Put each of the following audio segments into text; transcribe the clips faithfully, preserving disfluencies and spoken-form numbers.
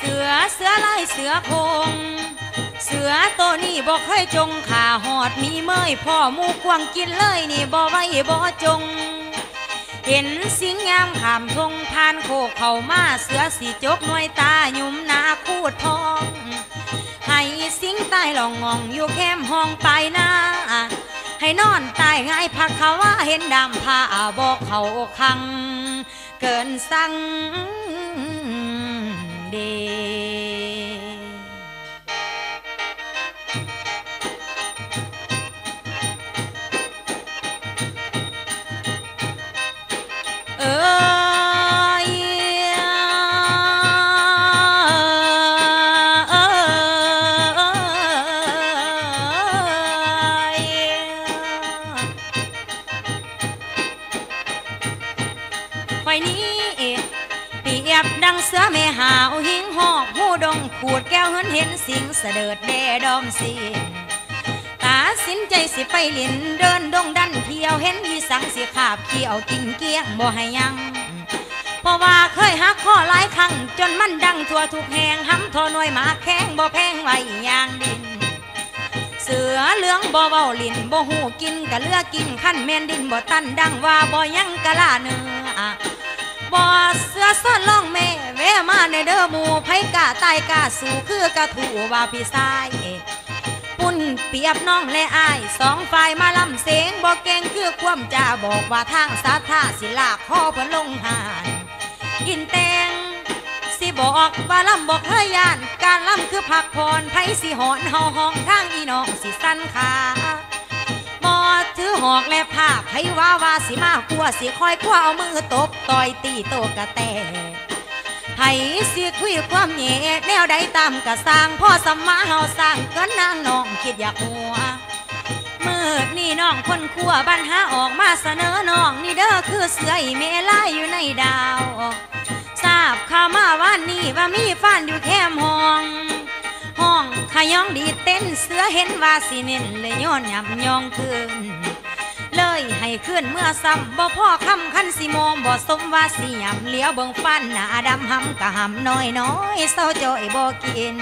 สือเสือลายเสือโคงเสือตัวนี้บ่เคยจงขาหอดมีเมยพ่อมูควงกินเลยนี่บ่ไว้บ่จงเห็นสิงยามขามทงทานโคกเข้ามาเสือสีจกหน่วยตาหยุมหนาคูดทองให้สิงตายหลองงองอยู่แคมห้องไปหน้าให้นอนตายง่ายพักเขาว่าเห็นดำผ้าบอกเขาคังเกินสั่งเดเอ้ยไฟนี้เปรียบดังเสือแม่หาวหิงหอบหูดงขูดแก้วเหินเห็นสิงเสดิดแดดอมสิตาสินใจสิไปลินเดินดงดันเที่ยวเห็นอีสังสิขาบเขี้ยวกินเกี้ยงบ่ให้ยังเพราะว่าเคยหักข้อหลายครั้งจนมันดังทั่วทุกแห่งห้ำทอหน่วยหมาแข้งบ่แพงไว้ยางดินเสือเหลืองบ่เบาลินบ่หูกินกะเลือกินขั้นแม่นดินบ่ตันดังว่าบ่ยังกะลาเนื้อบ่เสือซ่อนล่องแม่แวมาในเด้อหมู่ไผกะตายกะสู่คือกะถูว่าพี่ชายปุ่นเปียบน้องและอายสองฝ่ายมาลำเสียงบ่เก่งคือความจ่าบอกว่าทางสาธาสิลากข้อเพิ่นลงหานกินแตงสิบอกว่าลำบอกเฮยานการลำคือพักผ่อนไผสิหอนเฮาห้องทางอีน้องสิสั้นขาบ่ถือหอกและภาพไผว่าว่าสิมากลัวสิคอยกลัวเอามือตบต่อยตีโตกะแตไผสิคุยความแย่แนวใดตามกะสร้างพ่อสมมาเฮาสร้างเกินนางน้องคิดอยากหัวมืดนี่น้องคนขั้วบัญหาออกมาเสนอน้องนี่เด้อคือเสืออีเมล่าอยู่ในดาวทราบข่าวมาว่านี่ว่ามีฟันอยู่แคมห้องห้องขยองดีเต้นเสือเห็นว่าสิเน้นเลยย้อนยำยองคืนเลยให้ขึ้นเมื่อซ้ำบ่พ่อคำคันสิมองบ่สมว่าสิยำเลี้ยวเบิ่งฟันหน้าดำหำกะหำน้อยน้อยเศร้าจ่อยบ่กิน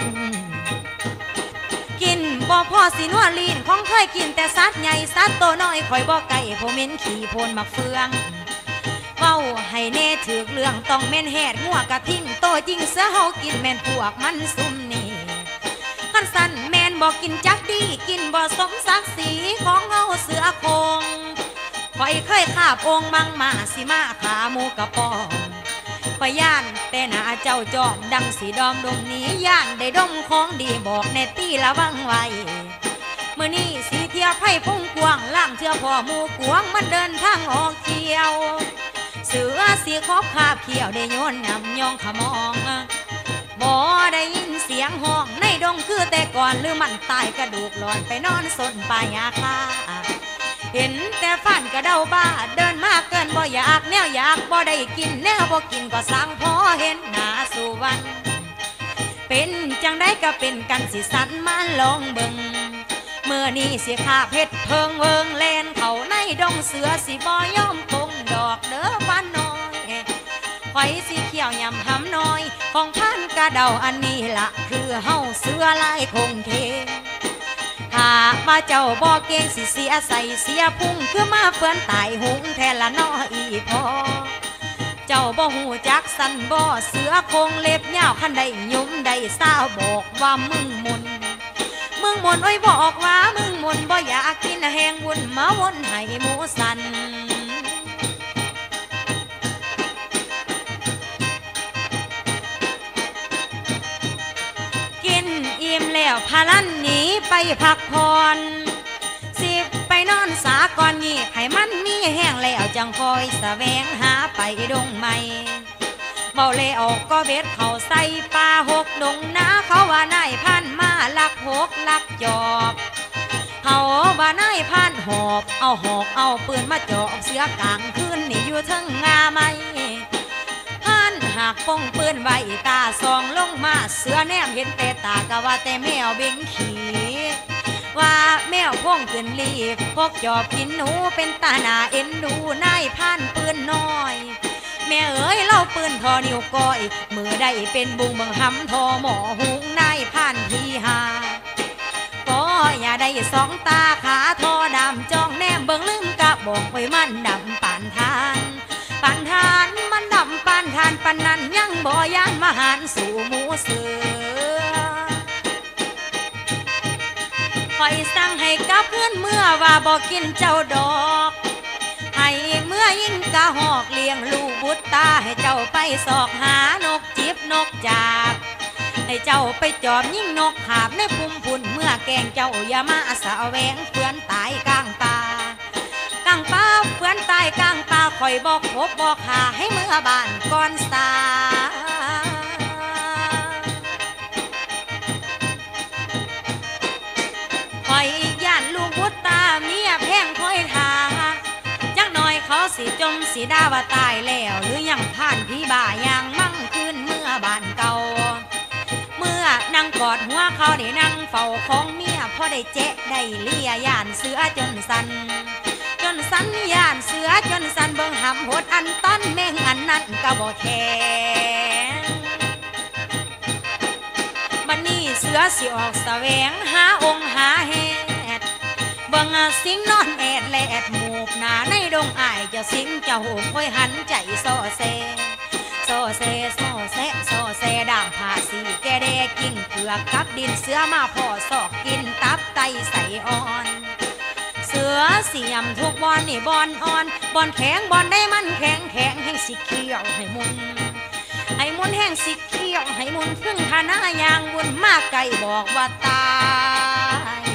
กินบ่พ่อสินัวลีนของเคยกินแต่สัตว์ใหญ่สัตว์โตน้อยคอยบ่ไก่ผมเม้นขี่โพนมาเฟืองเว้าให้แน่ถือเรื่องต้องแม่นแหดงัวกะทิ้งโตจริงเสือเฮากินแม่นพวกมันซุ่มนี่คันสันแม่นบ่กินจักดีกินบ่สมศักดิ์ศรีของเฮาเสือโคงคอยเคยขาบองมังมาสิมาขาหมูกระปองคอยย่านแต่หน้าเจ้าจอมดังสีดอมดงนี้ย่านได้ดมของดีบอกแน่ตี้ระวังไว้เมื่อนี้สีเทียบให้พุ่งกวางล่างเชื่อพ่อหมูกวงมันเดินทางออกเที่ยวเสือสีคอบคาบเขียวได้โยนนำยองขมองบ่ได้ยินเสียงห้องในดงคือแต่ก่อนหรือมันตายกระดูกหลอนไปนอนสนปลายาคาเห็นแต่ฟันกระเดาบ้าเดินมากเกินบ่อยากแนวอยากบ่ได้กินแนวบ่กินก็สั่งพอเห็นหน้าสู่วันเป็นจังได้ก็เป็นกันสิสันมาลองเบิ่งเมื่อนี้สิขาเพชรเพิงเวิงแลนเขาในดงเสือสิบ่ยอมคงดอกเด้อบ้านน้อยไฟสีเขียวยำหำน้อยของพันกระเดาอันนี้ละคือเฮาเสือลายคงเทหากมาเจ้าบ่เก่งสิเสียใส่เสียพุ่งคือมาเฟื่อนตายหุงแทนละน้ออีพอเจ้าบ่หูจักสันบ่เสือคงเล็บยาวคันใดยุ่มใดสาวบอกว่ามึงมุนมึงมุนไว้บอกว่ามึงมุนบ่อยากกินแหงวุ่นมาวนให้หมูสันอิ่มแล้วพาลันหนีไปพักผ่อนสิไปนอนสาก่อนงีบให้มันมีแห้งแล้วจังคอยแสวงหาไปดงใหม่เบาเลยออกก็เบ็ดเขาใส่ปลาหกดงนาเขาว่านายพันมาลักหกลักจอบเขาว่านายพันหอบเอาหอกเอาปืนมาจ่อเสือกลางคืนนี่อยู่ทั้งงาไม่หากป้องปืนไว้ตาซองลงมาเสือแนมเห็นแต่ตากะว่าแต่แมวเบ่งขี่ว่าแมวพ่องขึ้นรีบพกจอบกินหนูเป็นตาหนาเอ็นดูนายพันปืนน้อยแม่เอ๋ยเล่าปืนทอนิ้วก้อยมือได้เป็นบุงเบิ่งหำทอหมอหุงนายผ่านพีหาก็อย่าได้สองตาขาทอดำจ้องแนมเบิ่งลืมกะบอกไว้มันดำปานทานปานทานมันดำปานทานปานนั้นยังบ่ยานมาหารสู่หมูเสือคอยสั่งให้กลับเพื่อนเมื่อว่าบอกกินเจ้าดอกให้เมื่อยิ่งกะหอกเลี้ยงลูกบุตรตาให้เจ้าไปสอกหานกจิบนกจากให้เจ้าไปจอบยิ่งนกหาบในพุ่มพุ่นเมื่อแกงเจ้าอย่ามาสะแวงเพื่อนตายกลางป่ากลางป่าเพื่อนตายกลางป่าคอยบอกพบบอกหาให้เมื่อบ้านก่อนสาคอยย่านลูกบุตรตาเมียแพงคอยทาจังหน่อยเขาสิจมสิดาว่าตายแล้วหรือยังผ่านพี่บ่ายังมั่งคืนเมื่อบ้านเก่าเมื่อนั่งกอดหัวเขาได้นั่งเฝ้าของเมียพอได้เจ๊ได้เลียย่านเสือจนสันจนสันย่านเสือจนสันเบิ่งหำหดอันต้นแม่งอันนั้นก็บ่แข็งบัดนี้เสือสิออกแสวงหาองค์หาเหตุเบิ่งสิงนอนแอดแลดหมูกหนาในดงอ้ายเจ้าสิงเจ้าโหคอยหันใจโซเซโซเซโซเซโซเซดามผ้าสีแกแดกิ่งเกลือกับดินเสือมาพ่อศอกกินตับไตใส่อ่อนเสือเสียมทุกบอนนี่บอนอ่อนบอนแข็งบอนได้มันแข็งแข็งให้สิเขียวให้มุนให้มุนแห้งสิเขียวให้มุนพึ่งทานายางบุญมากไก่บอกว่าตาย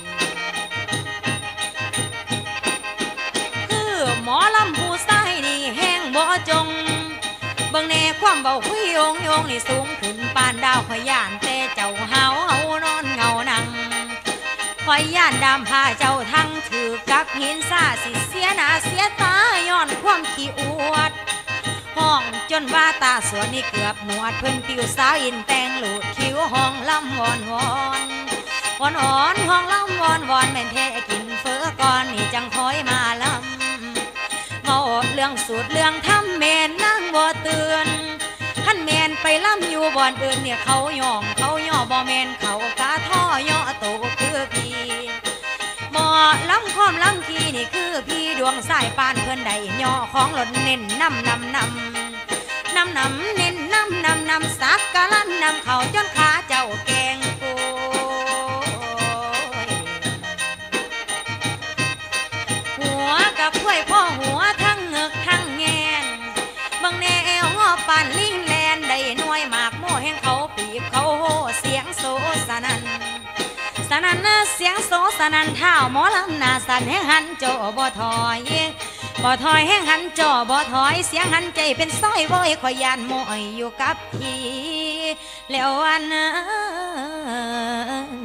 คือหมอลำผู้ใส่นี่แห้งบ่จงเบิ่งแน่ความเบาคุยโยงโยงนี่สูงขึ้นปานดาวขย่านแต่เจ้าเฮาเฮานอนเงานังขย่านดำพาเจ้าทั้งถือกับหินซาสิเสียหน้าเสียตาย้อนความขี้อวดห้องจนว่าตาสวนนี่เกือบหนวดเพิ่นปิวสาวอินแตงหลุดคิ้วห้องลำวอนวอนวอนอ่อนห้องลำวอนวอนแม่นแท้กินเฟ้อก่อนนี่จังคอยมาลำเมาเรื่องสูตรเรื่องทำแม่นนั่งบ่เตือนท่านแมนไปล่ำอยู่บ่อนอื่นเนี่ยเขาย่องเขาย่อบ่แมนเขากาท่อย่อโตคือพี่หมอล้ำความล้ำขี้นี่คือพี่ดวงสายปานเพื่อนใดย่อของหล่นเน้นน้ำนำนำนำนำเน้นน้ำนำนำสักกะลั่นนำเขาจนขาเจ้าแกงกูหัวกับถ้วยพ่อหัวทั้งเงือกทั้งแงนบางแนวงอปานลิงแลนได้หน่วยหมากโม่แห่งเขาปีบเขาโหเสียงโซสนันสนันเสียงโซสนันเท้าหมอลำนาสันแห่งหันโจบ่ถอยบ่ถอยแห่งหันโจบ่ถอยเสียงหันใจเป็นสร้อยบ่อยคอยยานโมยอยู่กับพี่แล้ววันนั้น